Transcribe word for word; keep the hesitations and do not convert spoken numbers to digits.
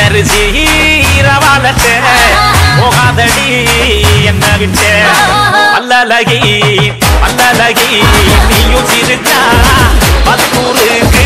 பச்சரிசி ரவாலட்டே போகாதடி என்ன விட்டே பல்லலகி பல்லலகி நீயும் சிரிச்சா பத்தூரு